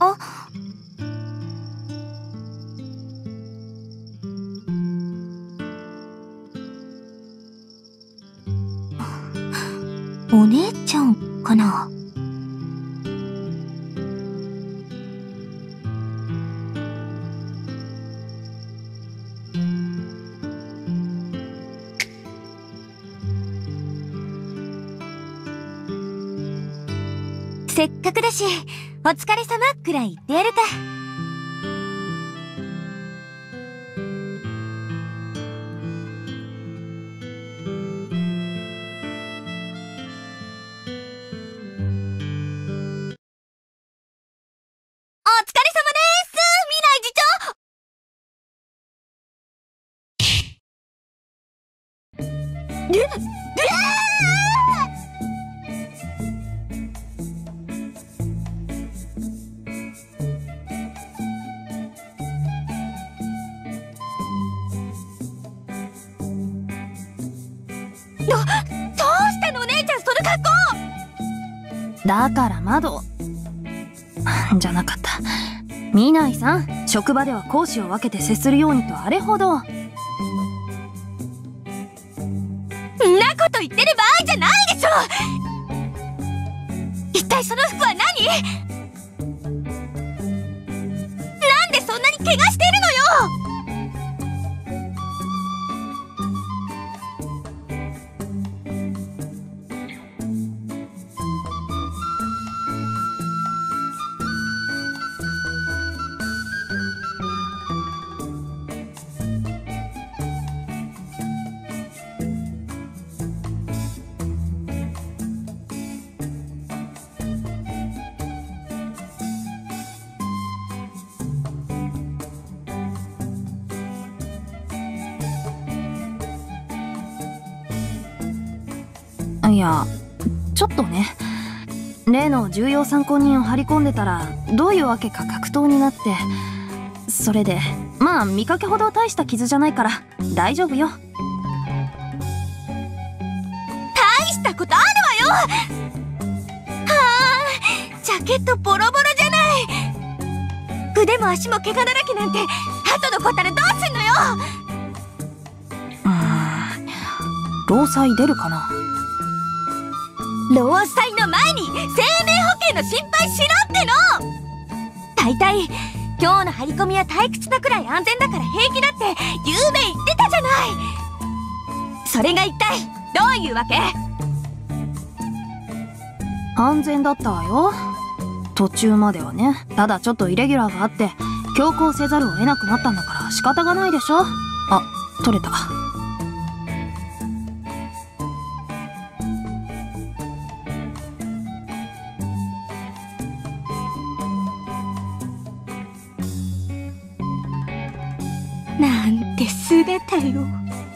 あ、お姉ちゃんかな。せっかくだし、お疲れ様くらい言ってやるか。お疲れ様です、未来次長。どうしたのお姉ちゃん、その格好。 だから窓じゃなかった。見ないさん、職場では講師を分けて接するようにとあれほど。 んなこと言ってる場合じゃないでしょ。一体その服は何？なんでそんなに怪我してるのよ。 いや、ちょっとね。例の重要参考人を張り込んでたら、どういうわけか格闘になって。それで、まあ見かけほど大した傷じゃないから大丈夫よ。 大したことあるわよ。はあ、ジャケットボロボロじゃない。腕も足も怪我だらけなんて後のことらどうすんのよ。 労災出るかな。 労災の前に生命保険の心配しろっての。大体今日の張り込みは退屈なくらい安全だから平気だってゆうべ言ってたじゃない。それが一体どういうわけ？ 安全だったわよ、途中まではね。ただちょっとイレギュラーがあって強行せざるを得なくなったんだから仕方がないでしょ。あ、取れた。 なんて姿よ。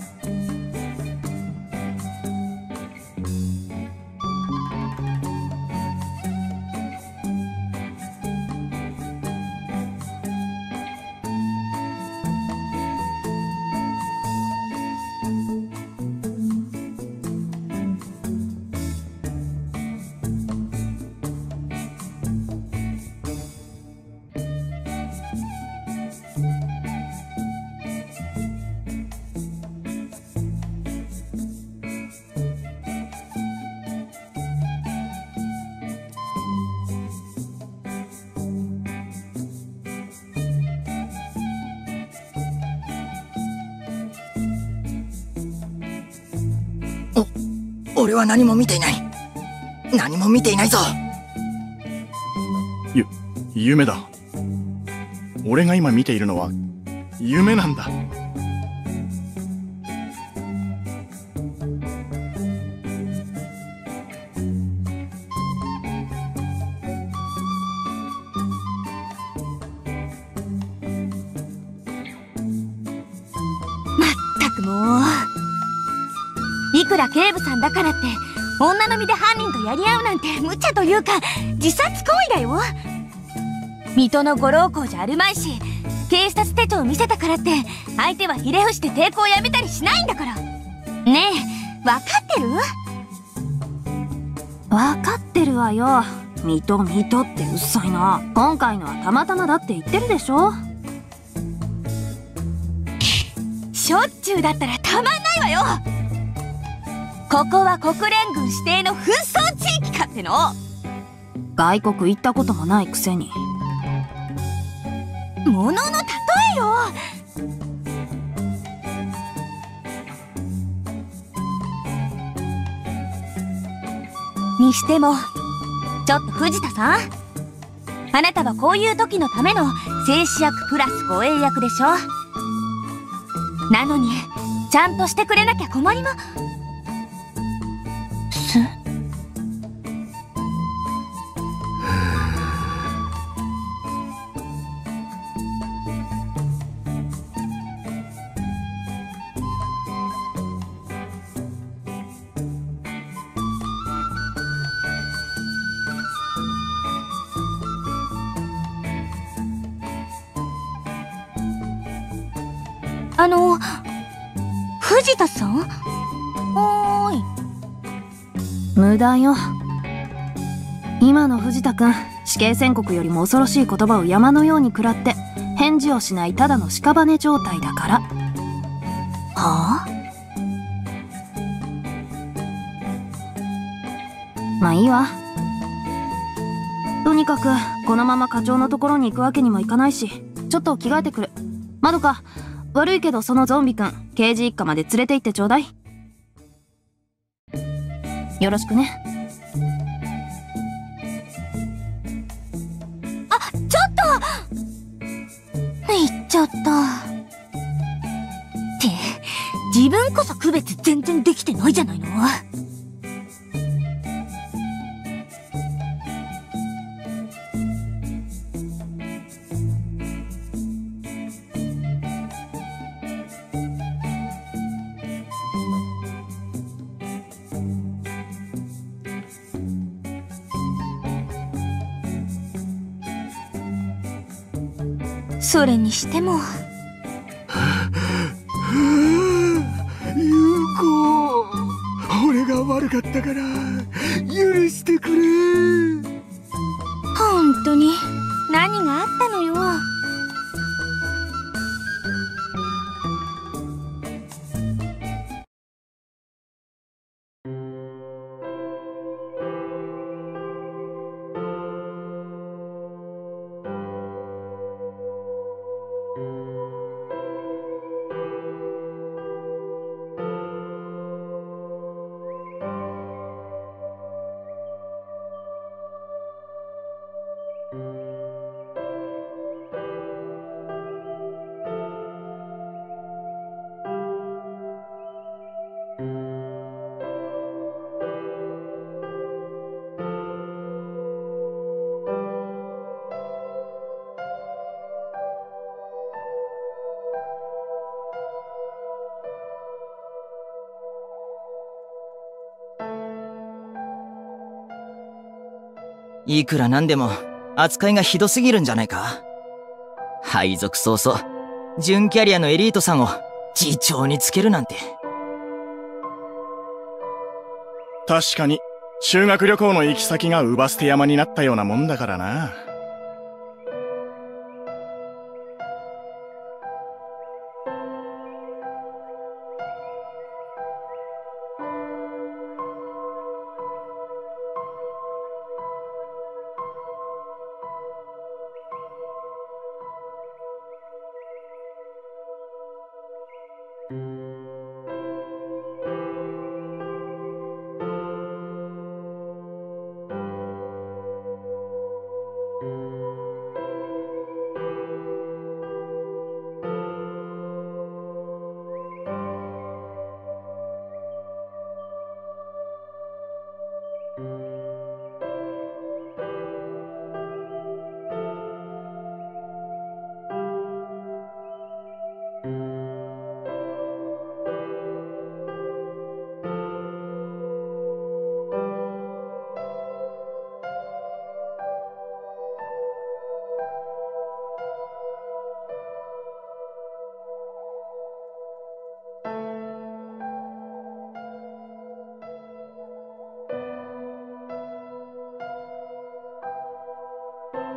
俺は何も見ていない。何も見ていないぞ。 夢だ。俺が今見ているのは夢なんだ。 まったくもう、いくら警部さんだからって女の身で犯人とやり合うなんて無茶というか自殺行為だよ。水戸のご老公じゃあるまいし、警察手帳を見せたからって相手はひれ伏して抵抗をやめたりしないんだから。ねえ、分かってる？ 分かってるわよ。 水戸水戸ってうっさいな。今回のはたまたまだって言ってるでしょ。 しょっちゅうだったらたまんないわよ。ここは国連軍指定の紛争地域かっての。 外国行ったこともないくせに。 物の例えよ。にしてもちょっと藤田さん、あなたはこういう時のための静止役プラス護衛役でしょ。なのにちゃんとしてくれなきゃ困ります。藤田さん？おーい。 無駄よ。今の藤田くん、死刑宣告よりも恐ろしい言葉を山のように食らって返事をしないただの屍状態だから。 はあ？ まあいいわ。とにかくこのまま課長のところに行くわけにもいかないし、ちょっと着替えてくる。まどか、悪いけどそのゾンビくん刑事一家まで連れて行ってちょうだい。よろしくね。 あ、ちょっと行っちゃった。って自分こそ区別全然できてないじゃないの。それにしても優子、俺が悪かったから許してくれ。 本当に何があったのよ。 いくらなんでも扱いがひどすぎるんじゃないか。配属早々準キャリアのエリートさんを次長につけるなんて。 確かに修学旅行の行き先が姥捨て山になったようなもんだからな。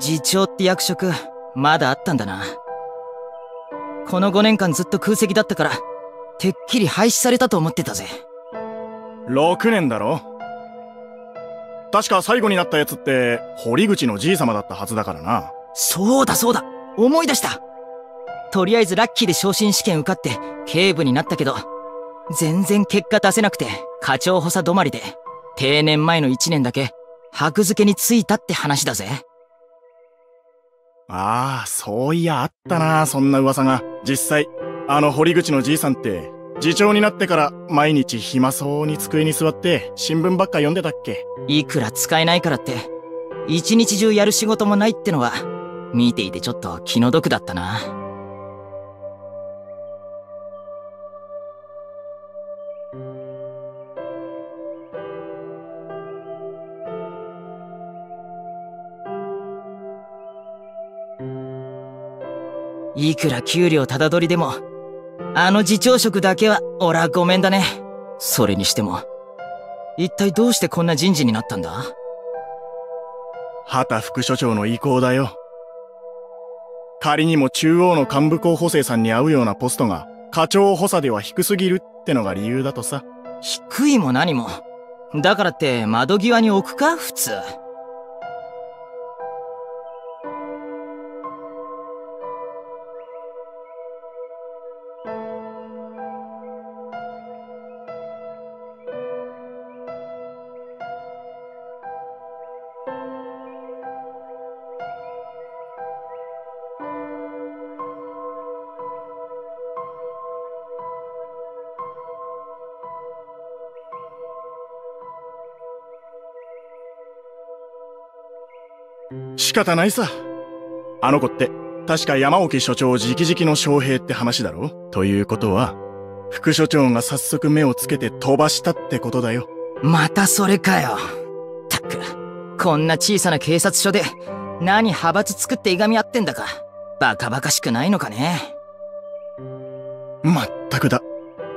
次長って役職、まだあったんだな。この5年間ずっと空席だったから、てっきり廃止されたと思ってたぜ。 6年だろ。確か最後になったやつって、堀口のじいさまだったはずだからな。 そうだそうだ、思い出した。とりあえずラッキーで昇進試験受かって警部になったけど、全然結果出せなくて課長補佐止まりで、定年前の1年だけ箔付けについたって話だぜ。 ああ、そういやあったな、そんな噂が。実際、あの堀口のじいさんって、次長になってから毎日暇そうに机に座って新聞ばっか読んでたっけ。 いくら使えないからって、一日中やる仕事もないってのは、見ていてちょっと気の毒だったな。いくら給料ただ取りでも、あの次長職だけは俺はごめんだね。それにしても、一体どうしてこんな人事になったんだ？ 畑副所長の意向だよ。仮にも中央の幹部候補生さんに合うようなポストが課長補佐では低すぎるってのが理由だとさ。 低いも何も。だからって窓際に置くか普通。 仕方ないさ。あの子って、確か山沖所長直々の招聘って話だろ？ということは、副所長が早速目をつけて飛ばしたってことだよ。 またそれかよ。たく、こんな小さな警察署で、何派閥作っていがみ合ってんだか。バカバカしくないのかね。 まったくだ。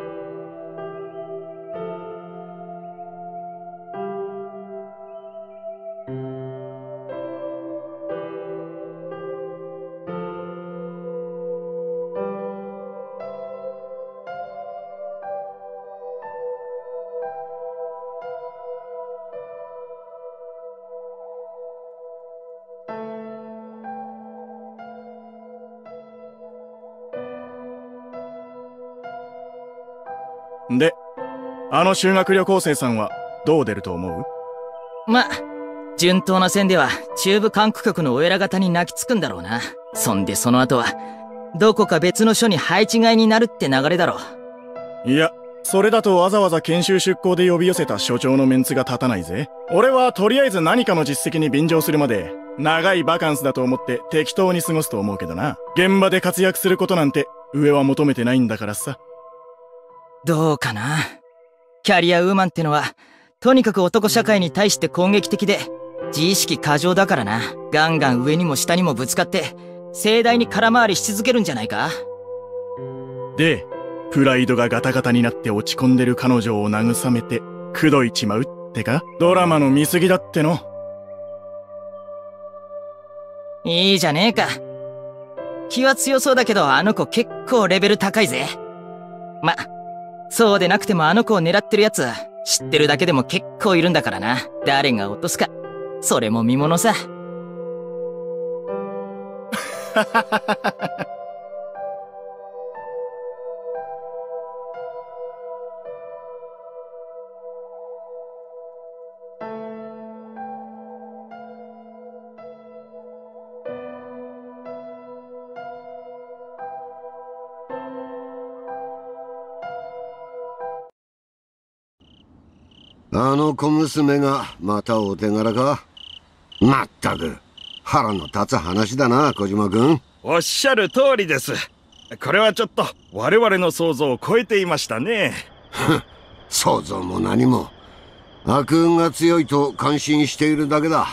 で、あの修学旅行生さんはどう出ると思う？ ま、順当な線では中部管区局のお偉方に泣きつくんだろうな。そんでその後は、どこか別の署に配置換えになるって流れだろう。いや、それだとわざわざ研修出向で呼び寄せた所長のメンツが立たないぜ。俺はとりあえず何かの実績に便乗するまで、長いバカンスだと思って適当に過ごすと思うけどな。現場で活躍することなんて上は求めてないんだからさ。 どうかな。キャリアウーマンってのは、とにかく男社会に対して攻撃的で、自意識過剰だからな。ガンガン上にも下にもぶつかって、盛大に空回りし続けるんじゃないか。 で、プライドがガタガタになって落ち込んでる彼女を慰めて、口説いちまうってか？ドラマの見過ぎだっての。 いいじゃねえか。気は強そうだけど、あの子結構レベル高いぜ。ま、そうでなくてもあの子を狙ってるやつ、知ってるだけでも結構いるんだからな。誰が落とすか、それも見ものさ。 あの小娘がまたお手柄か？まったく腹の立つ話だな、小島君。 おっしゃる通りです。これはちょっと我々の想像を超えていましたね。 想像も何も。悪運が強いと感心しているだけだ。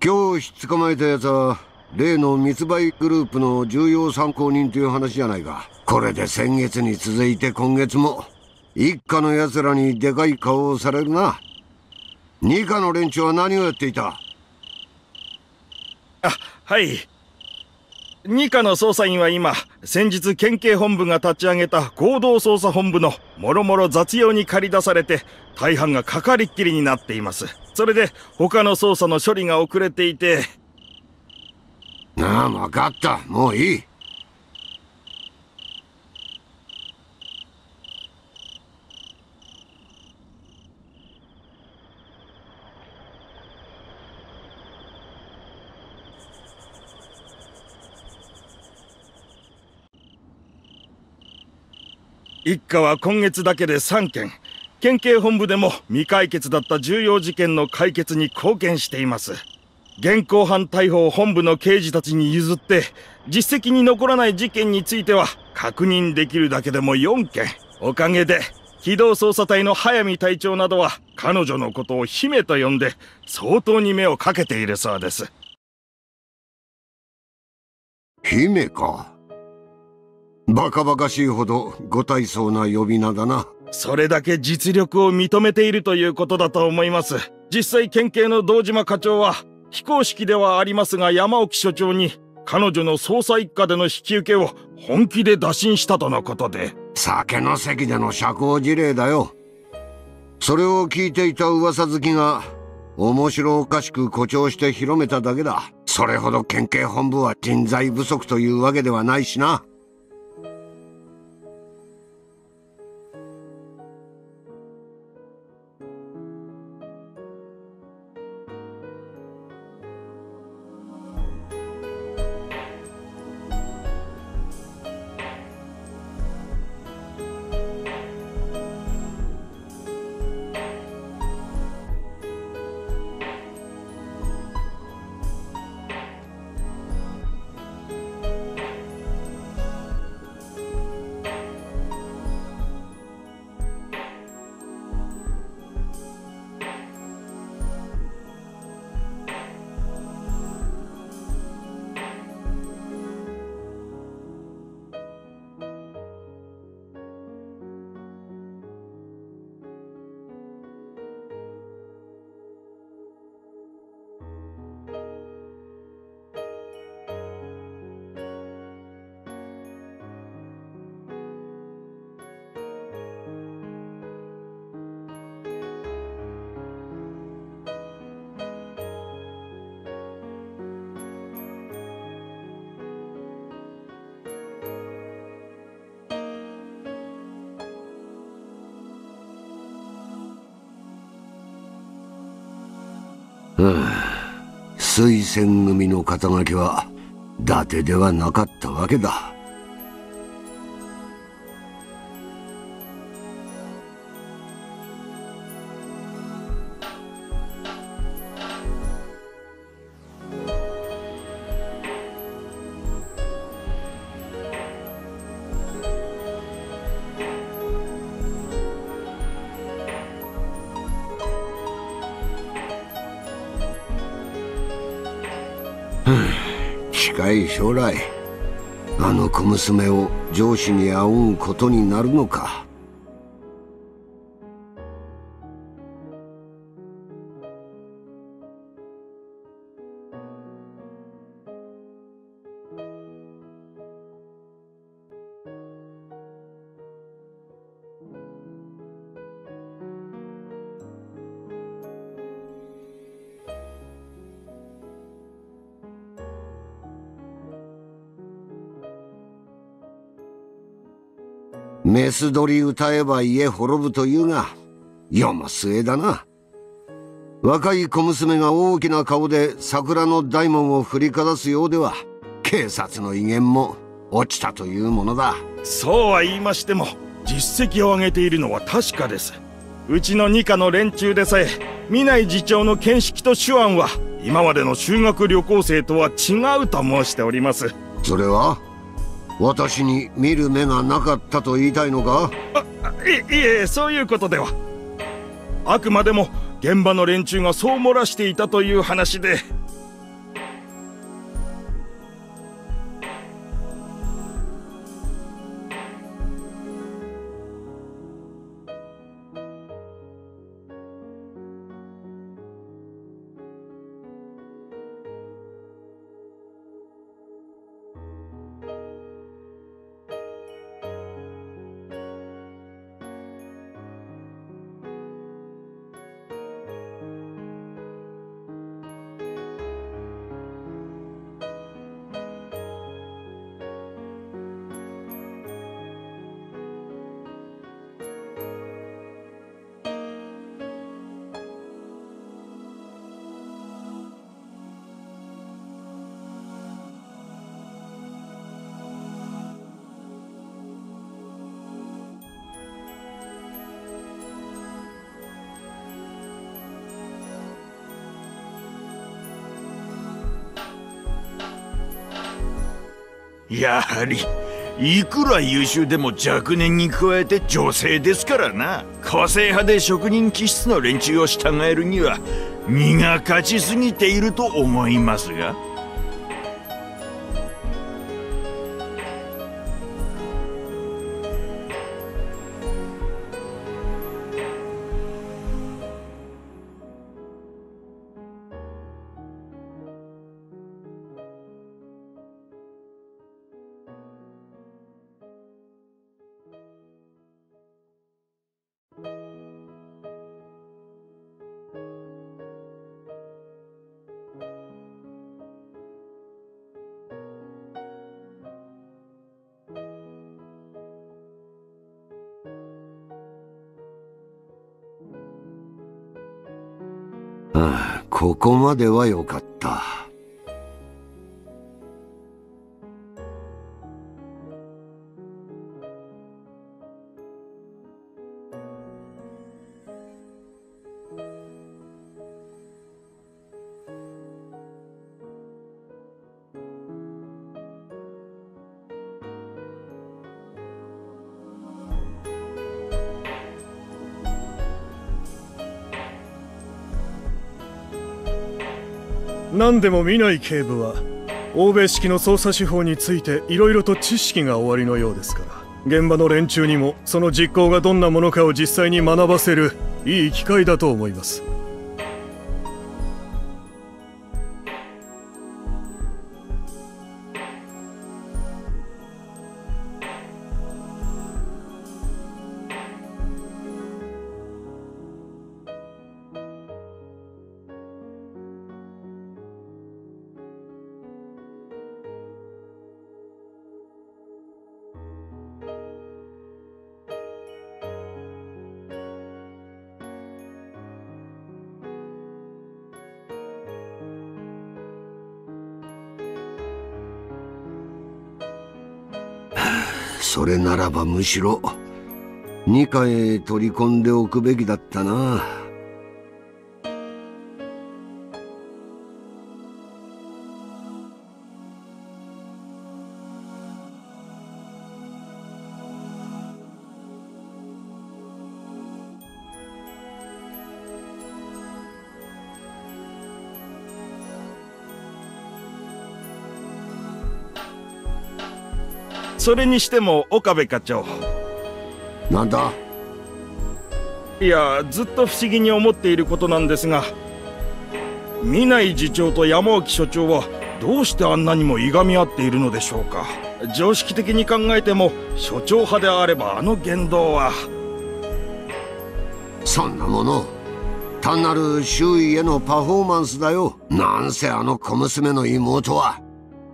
今日捕まえた奴は例の密売グループの重要参考人という話じゃないか。これで先月に続いて今月も一家の奴らにでかい顔をされるな。二課の連中は何をやっていた？ はい。二課の捜査員は今、先日県警本部が立ち上げた合同捜査本部のもろもろ雑用に駆り出されて、大半がかかりっきりになっています。それで他の捜査の処理が遅れていて。 ああ、分かった。もういい。 一課は今月だけで3件、県警本部でも未解決だった重要事件の解決に貢献しています。現行犯逮捕を本部の刑事たちに譲って、実績に残らない事件については確認できるだけでも4件。おかげで機動捜査隊の速水隊長などは彼女のことを姫と呼んで相当に目をかけているそうです。 姫か。バカバカしいほどご大層な呼び名だな。 それだけ実力を認めているということだと思います。実際県警の堂島課長は非公式ではありますが山沖署長に彼女の捜査一課での引き受けを本気で打診したとのことで。 酒の席での社交辞令だよ。それを聞いていた噂好きが面白おかしく誇張して広めただけだ。それほど県警本部は人材不足というわけではないしな。推薦組の肩書きは伊達ではなかったわけだ。近い将来あの小娘を上司に仰ぐことになるのか。メス取り歌えば家滅ぶというが、世も末だな。若い小娘が大きな顔で桜の大門を振りかざすようでは、警察の威厳も落ちたというものだ。 そうは言いましても、実績を上げているのは確かです。うちの二課の連中でさえ、南井次長の見識と手腕は、今までの修学旅行生とは違うと申しております。 それは私に見る目がなかったと言いたいのか？ いえ、そういうことでは。あくまでも現場の連中がそう漏らしていたという話で。 やはりいくら優秀でも若年に加えて女性ですからな。個性派で職人気質の連中を従えるには身が勝ちすぎていると思いますが。 ああ、ここまではよかった。 何でも見ない警部は欧米式の捜査手法について色々と知識がおありのようですから、現場の連中にもその実行がどんなものかを実際に学ばせるいい機会だと思います。 それならばむしろ二課へ取り込んでおくべきだったな。 それにしても岡部課長。 なんだ？ いや、ずっと不思議に思っていることなんですが、南井次長と山沖所長はどうしてあんなにもいがみ合っているのでしょうか。常識的に考えても所長派であればあの言動は。 そんなもの単なる周囲へのパフォーマンスだよ。なんせあの小娘の妹は。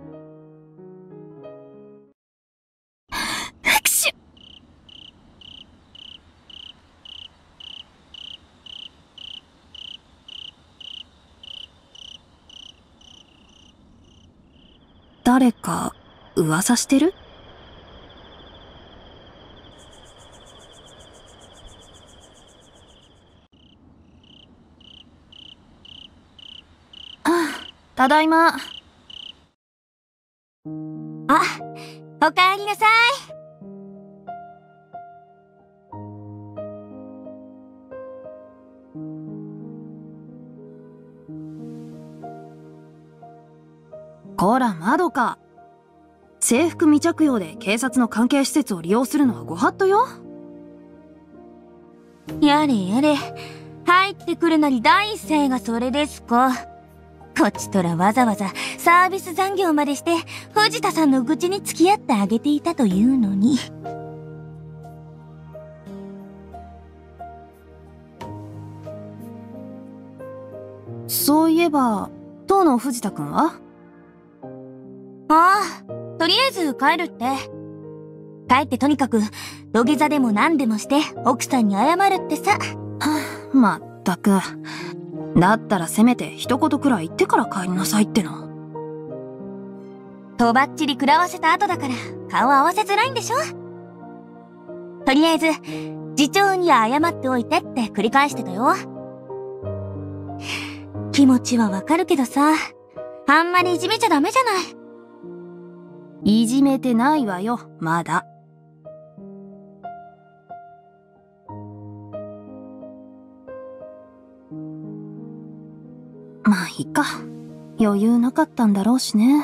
誰か噂してる？ただいま。 あ、おかえりなさい。 こら、窓か。制服未着用で警察の関係施設を利用するのはご法度よ。 やれやれ、入ってくるなり第一声がそれですか。こっちとらわざわざサービス残業までして藤田さんの愚痴に付き合ってあげていたというのに。 そういえば当の藤田くんは？ ああ、とりあえず帰るって。帰ってとにかく土下座でも何でもして奥さんに謝るってさ。 まったく。だったらせめて一言くらい言ってから帰りなさいっての。 とばっちり食らわせた後だから顔合わせづらいんでしょ。とりあえず次長には謝っておいてって繰り返してたよ。気持ちはわかるけどさ、あんまりいじめちゃダメじゃない。 いじめてないわよ、まだ。まあいいか。余裕なかったんだろうしね。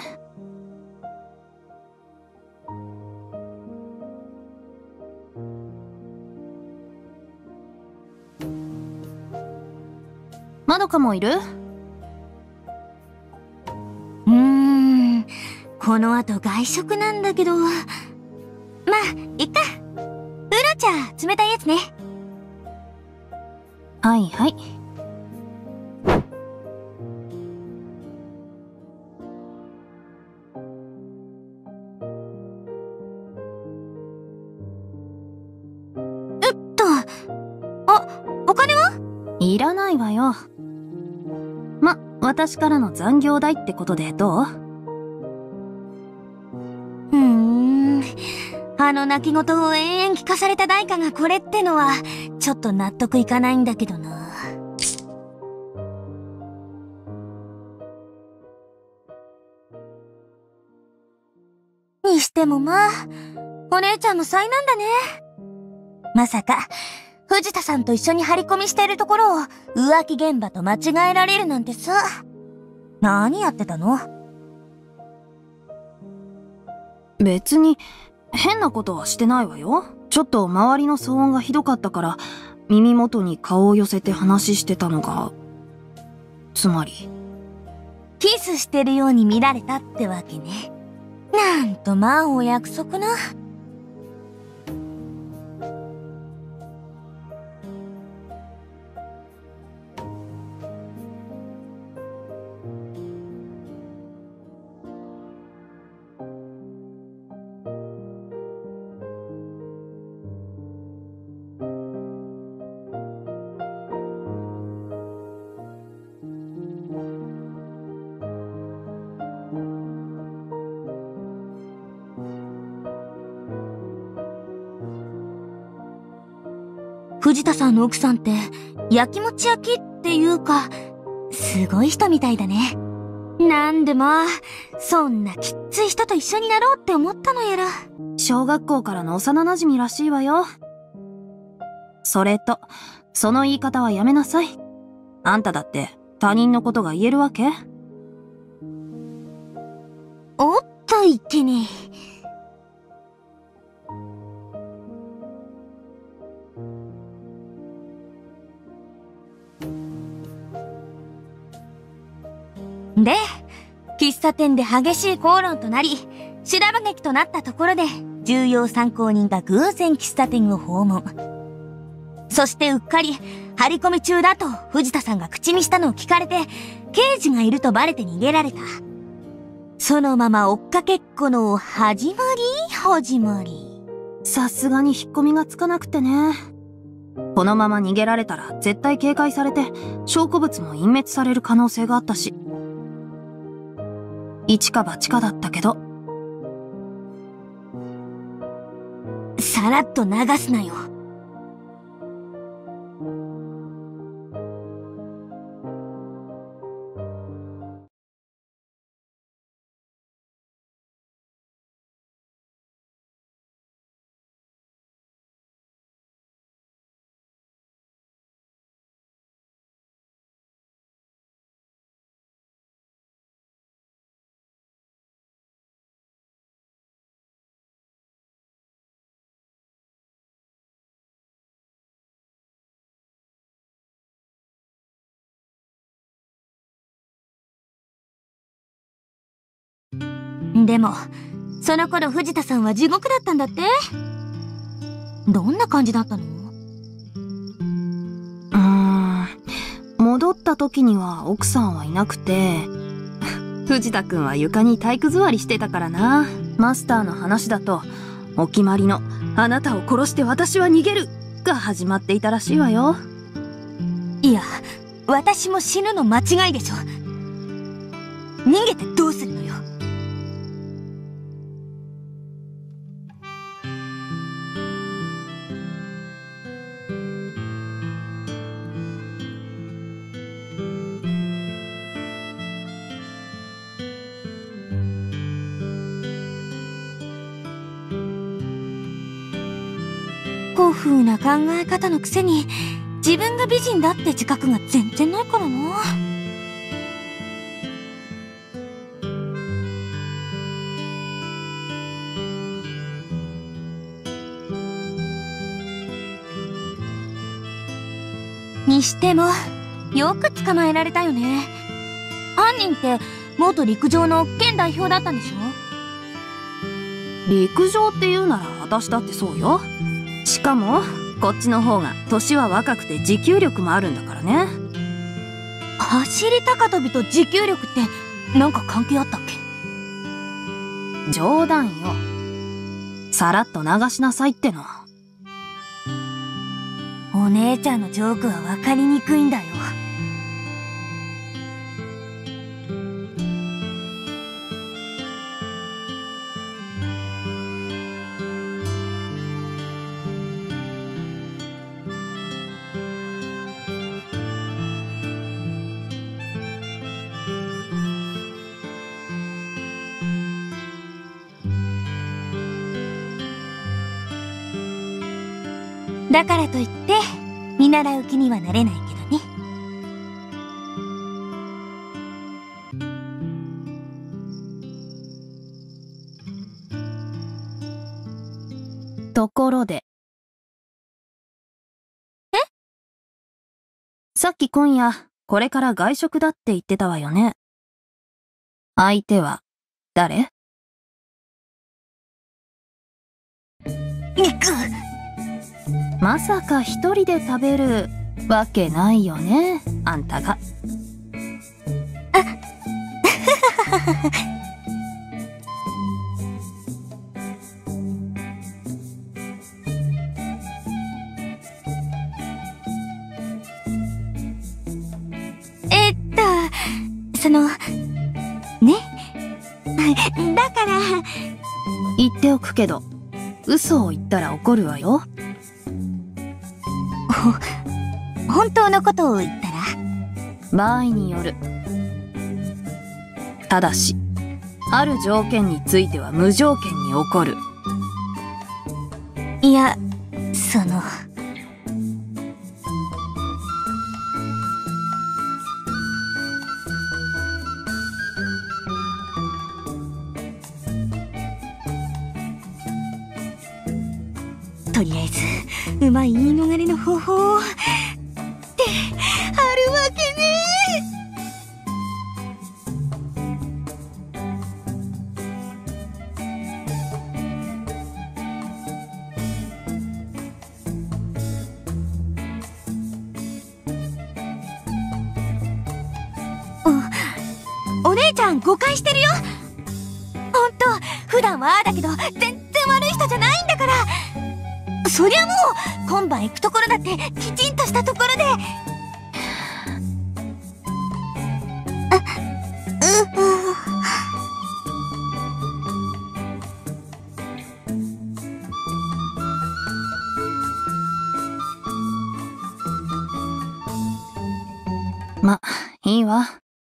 まどかもいる？ この後外食なんだけど。まあ、いっか。ウーロン茶、冷たいやつね。 はいはい。 お金はいらないわよ。ま、私からの残業代ってことでどう？ あの泣き言を延々聞かされた代価がこれってのは、ちょっと納得いかないんだけどな。にしてもまあ、お姉ちゃんの災難だね。まさか、藤田さんと一緒に張り込みしてるところを浮気現場と間違えられるなんてさ。何やってたの？ 別に変なことはしてないわよ。ちょっと周りの騒音がひどかったから耳元に顔を寄せて話してたのが、つまりキスしてるように見られたってわけね。なんとまあお約束な。藤田さんの奥さんって焼きもち焼きっていうか、すごい人みたいだね。なんでまあ、そんなきっつい人と一緒になろうって思ったのやら。 小学校からの幼馴染らしいわよ。それと、その言い方はやめなさい。あんただって他人のことが言えるわけ？ おっといけねえ。で、喫茶店で激しい口論となり、修羅場劇となったところで、重要参考人が偶然喫茶店を訪問。そしてうっかり、張り込み中だと藤田さんが口にしたのを聞かれて、刑事がいるとバレて逃げられた。そのまま追っかけっこの始まり。 さすがに引っ込みがつかなくてね。このまま逃げられたら絶対警戒されて、証拠物も隠滅される可能性があったし。一か八かだったけど。 さらっと流すなよ。でも、その頃藤田さんは地獄だったんだって？どんな感じだったの？ 戻った時には奥さんはいなくて、藤田くんは床に体育座りしてたからな。マスターの話だと、お決まりのあなたを殺して私は逃げるが始まっていたらしいわよ。 いや、私も死ぬの間違いでしょ。逃げてどうするのよ。 古風な考え方のくせに、自分が美人だって自覚が全然ないからな。にしても、よく捕まえられたよね。犯人って元陸上の県代表だったんでしょ？ 陸上って言うなら私だってそうよ。しかもこっちの方が年は若くて持久力もあるんだからね。 走り高跳びと持久力ってなんか関係あったっけ？ 冗談よ。さらっと流しなさいっての。 お姉ちゃんのジョークは分かりにくいんだよ。だからといって見習う気にはなれないけどね。 ところで。 え？ さっき今夜これから外食だって言ってたわよね。相手は誰？ 肉。 まさか一人で食べるわけないよね、あんたが。 その、ね。だから。 言っておくけど、嘘を言ったら怒るわよ。 本当のことを言ったら？ 場合による。ただし、ある条件については無条件に怒る。 いや、その。とりあえず、うまい言い逃れの方法って、あるわけね。お姉ちゃん誤解してるよ。ほんと、普段はああだけど、全然悪い人じゃないんだから。そりゃもう今晩行くところだってきちんとしたところで。 ま、いいわ。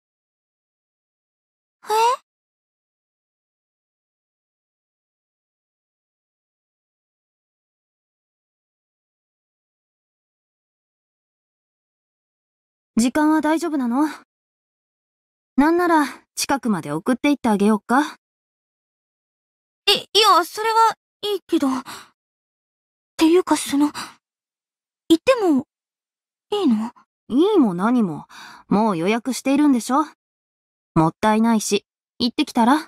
時間は大丈夫なの？なんなら近くまで送って行ってあげようか？ いや、それはいいけど。っていうか行ってもいいの？ いいも何も、もう予約しているんでしょ？もったいないし、行ってきたら？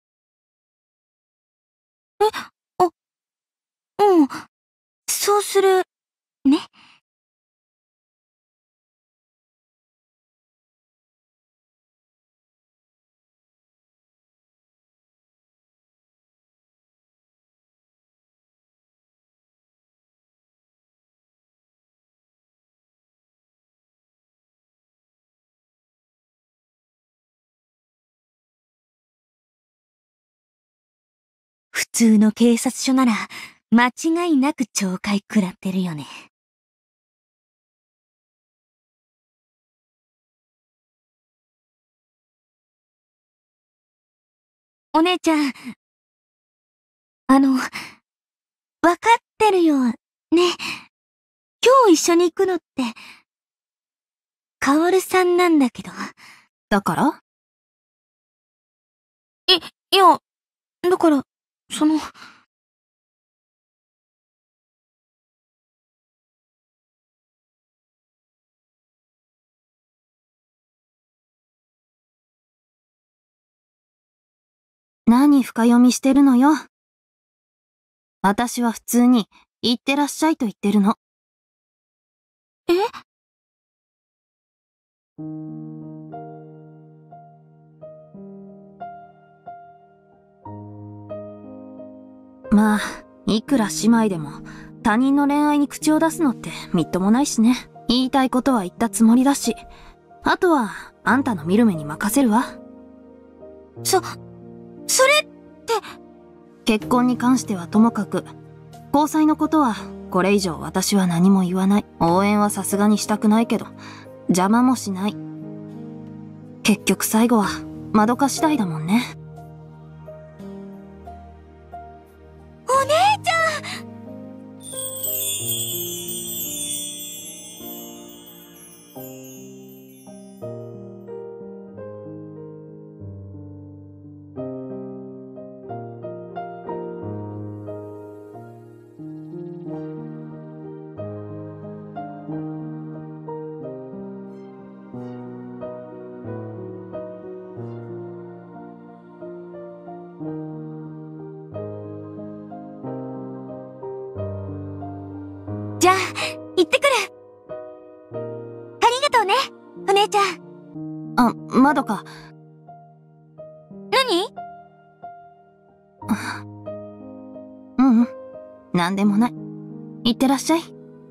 うん。そうする、ね。普通の警察署なら、間違いなく懲戒食らってるよね。お姉ちゃん、わかってるよ、ね。 ねえ、今日一緒に行くのって、カオルさんなんだけど。 だから？ いや、だから、 何深読みしてるのよ。私は普通に、行ってらっしゃいと言ってるの。 え？ まあ、いくら姉妹でも、他人の恋愛に口を出すのってみっともないしね。言いたいことは言ったつもりだし、あとは、あんたの見る目に任せるわ。 それって。 結婚に関してはともかく、交際のことは、これ以上私は何も言わない。応援はさすがにしたくないけど、邪魔もしない。結局最後は、まどか次第だもんね。 お姉ちゃん！じゃあ、行ってくる。ありがとうね、お姉ちゃん。 あ、まどか。 何？ うんうん。なんでもない。いってらっしゃい。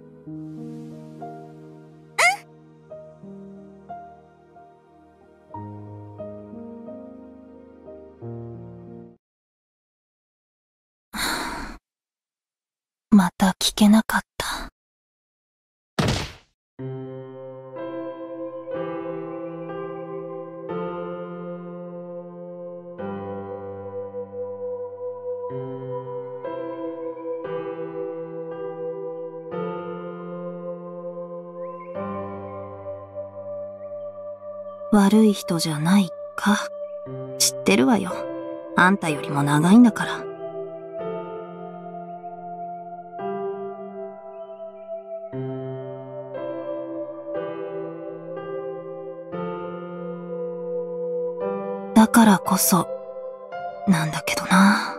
また聞けなかった。悪い人じゃないか。知ってるわよ。あんたよりも長いんだから。だからこそ、なんだけどな。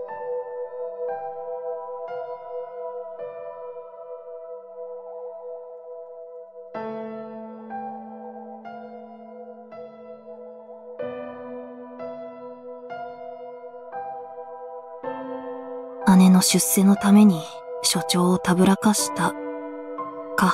姉の出世のために所長をたぶらかしたか。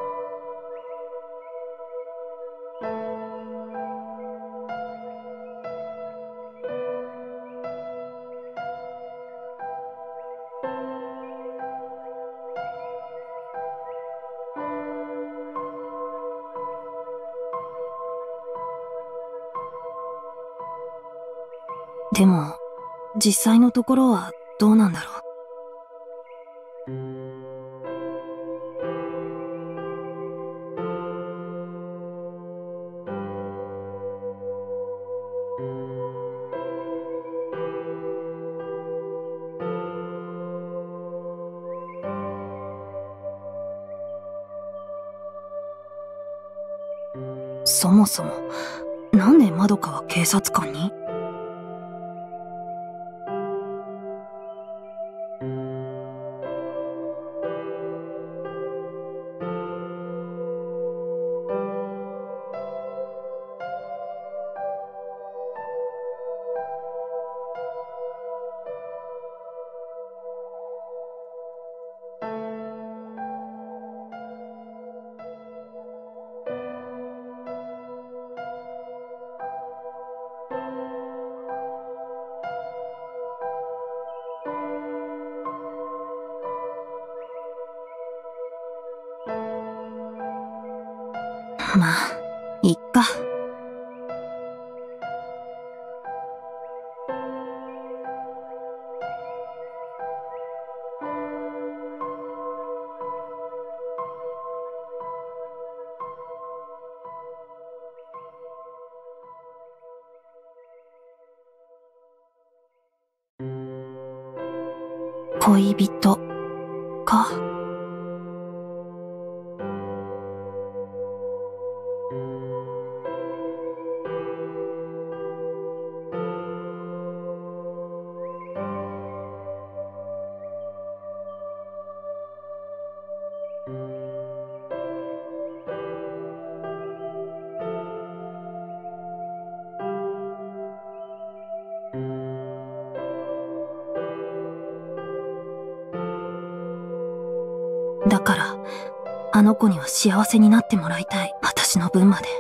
でも実際のところはどうなんだろう。そもそも、なんでまどかは警察官に？まあ、いっか。 恋人か。だから、あの子には幸せになってもらいたい。私の分まで。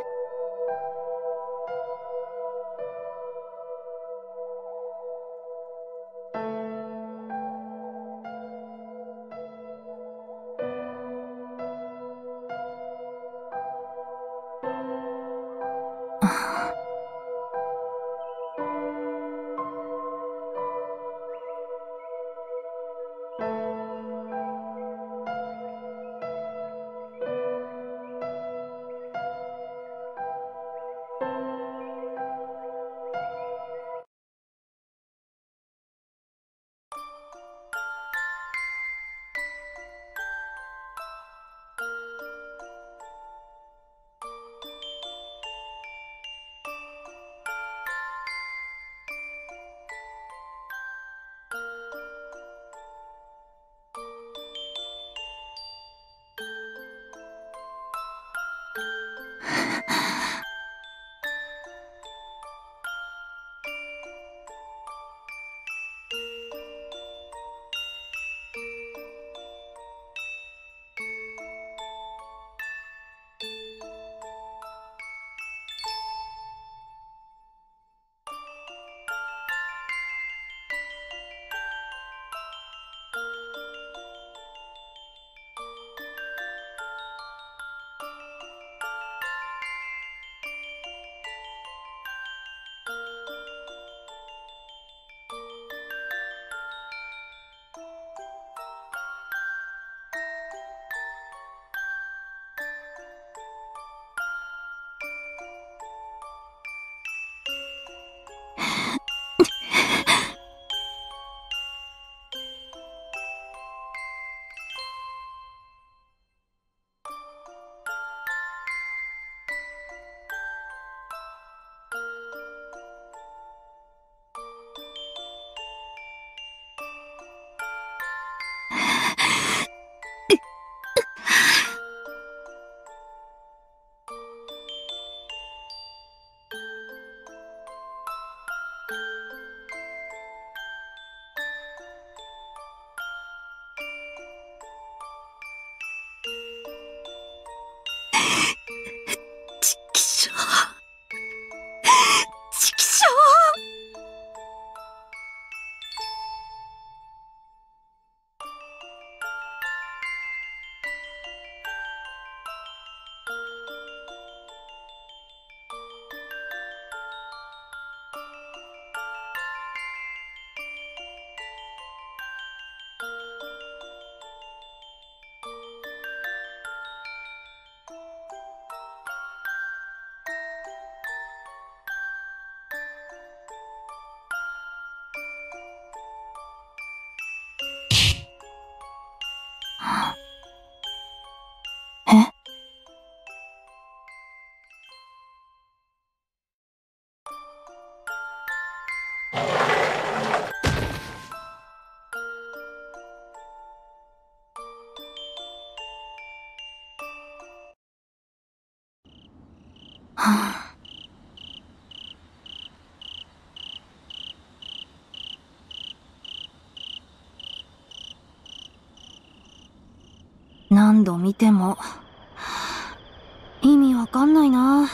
何度見ても意味わかんないな。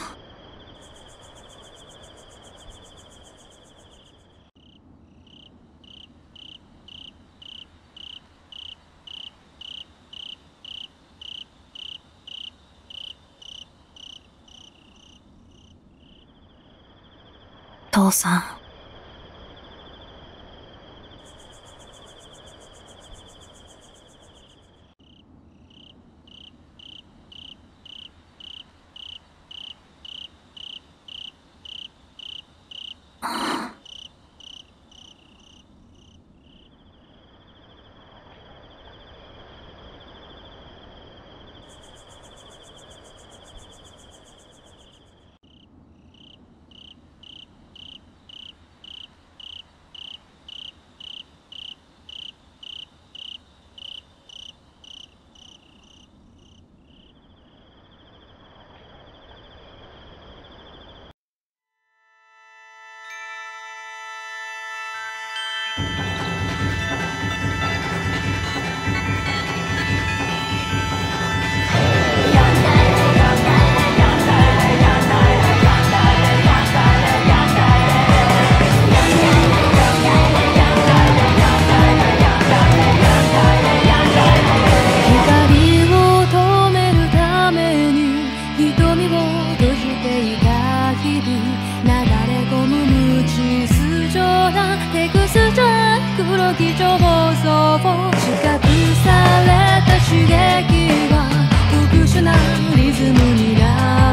父さん。 黒基調放送視覚された刺激は特殊なリズムに